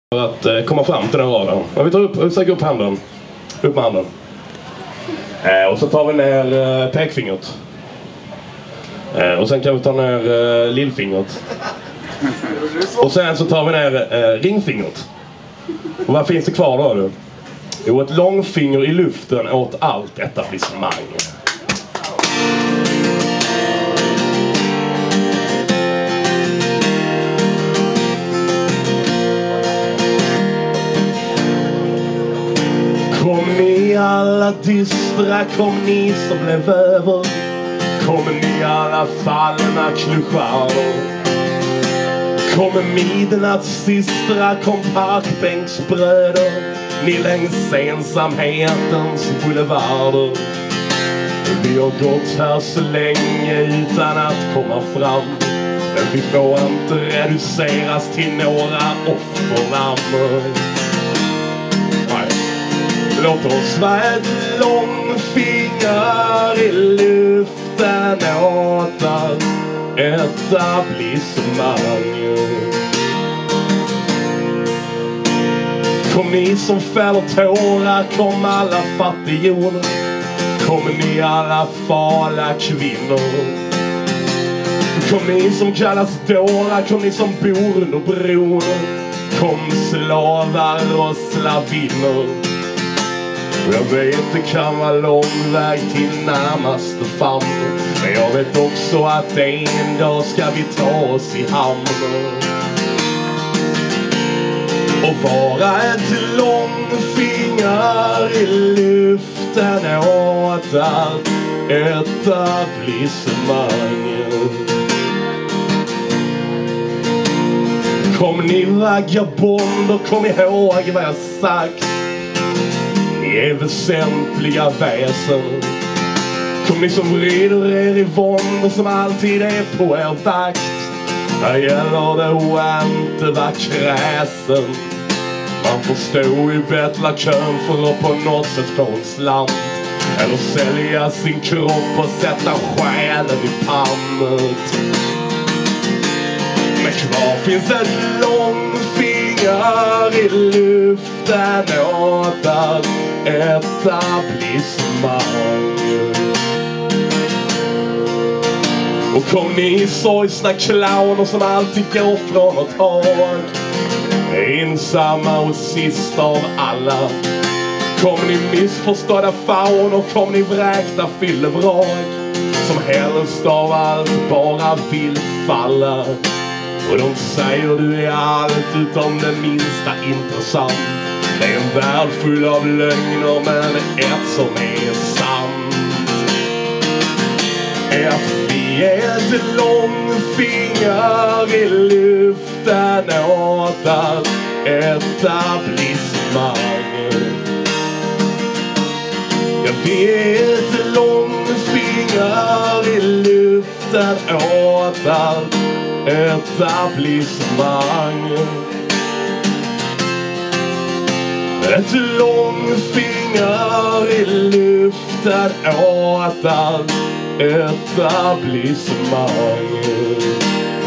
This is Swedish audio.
att komma fram till den raden. Men vi tar upp, sträcker upp handen. Upp med handen. Och så tar vi ner pekfingret. Och sen kan vi ta ner lillfingret. Och sen så tar vi ner ringfingret. Och vad finns det kvar då du? Jo, ett långfinger i luften åt allt etablissemang. Kom ni alla dystra, kom ni som blev över. Kom ni alla fallna klyscharder. Kom midnattssystrar, kom parkbänksbröder. Ni längs ensamhetens boulevarder. Vi har gått här så länge utan att komma fram. Men vi får inte reduceras till några offernamn. Låt oss vara ett långfinger i luften åt etablissemang. Kom ni som fäller tårar, kom alla fattigjoner. Kom ni alla farliga kvinnor. Kom ni som kallas dårar, kom ni som bor under bron. Kom slavar och slavinner. Jag vet det kan vara lång väg till närmaste famn. Men jag vet också att en dag ska vi ta oss i hamn. Och vara ett långfinger i luften åt etablissemang. Kom ni vagabonder, kom ihåg vad jag sagt. Ni är väsentliga väsen. Kom ni som vrider er i vånd och som alltid är på er vakt. Här gäller det att inte vara kräsen. Man får stå i betlarkön för att på något sätt få en slant. Eller sälja sin kropp och sätta själen i pannut. Men kvar finns ett långfinger i luften åt etablissemang. Och kom ni sorgsna clowner som alltid går från ett håll. Ensamma och sista av alla. Kom ni missförstådda fauner, kom ni vräkta fyllevrak. Som helst av allt bara vill falla. Och de säger du är allt utom det minsta intressant. Det är en värld full av lögner men ett som är sant. Är att vi är ett långfinger i luften åt etablissemang. Ja, vi är ett långfinger i luften åt etablissemang. Ett långfinger i luften åt etablissemang.